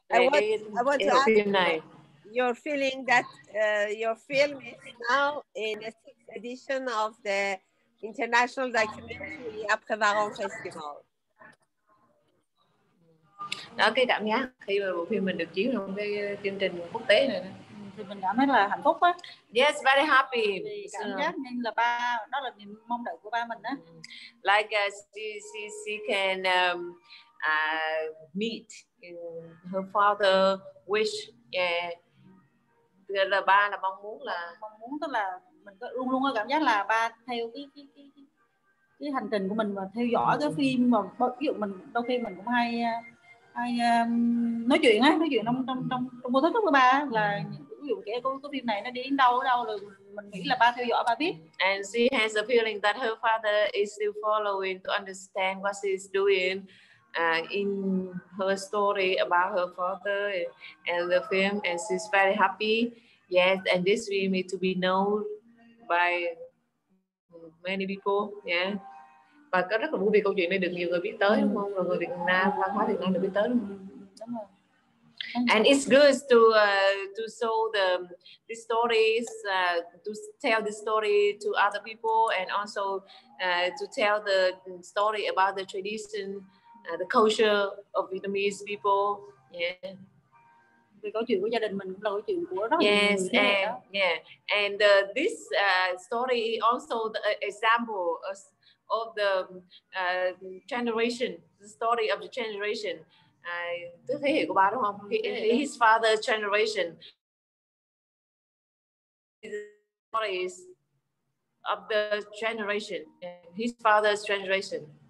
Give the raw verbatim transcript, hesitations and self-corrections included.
I want, cái I want to bộ ask phim này. your feeling that uh, your film is now in the sixth edition of the International Documentary Après Varon Festival. Đó, cái cảm giác khi mà bộ phim mình được chiếu trong cái chương trình quốc tế này thì mình cảm thấy là hạnh phúc á. Yes, very happy. Vì cảm giác như là ba, đó là niềm mong đợi của ba mình á. Like uh, she, she, she can um, uh, meet her father wish. Yeah. Là ba là mong muốn là mong muốn tức là mình có, luôn luôn có cảm giác là ba theo cái cái cái cái, cái hành trình của mình và theo dõi cái phim, và ví dụ mình đôi khi mình cũng hay hay um, nói chuyện á, nói chuyện trong trong trong trong vô thức với ba là ví dụ cái cái phim này nó đi đến đâu ở đâu rồi mình nghĩ là ba theo dõi, ba biết. And she has a feeling that her father is still following to understand what she's doing uh, in her story about her father and the film, and she's very happy. Yes, and this film need to be known by many people. Yeah. Và có rất là vui vì câu chuyện này được nhiều người biết tới, đúng không? Rồi người Việt Nam, văn hóa Việt Nam được biết tới, đúng không? Đúng rồi. And it's good to uh, to show the the stories, uh, to tell the story to other people, and also uh, to tell the story about the tradition, uh, the culture of Vietnamese people. Yeah. Vì câu chuyện của gia đình mình cũng là câu chuyện của rất là yes, nhiều người. And, yeah, and uh, this uh, story is also the example of, of the uh, generation, the story of the generation. Uh, tức thế hệ của ba đúng không? His father's generation. Stories of the generation, his father's generation.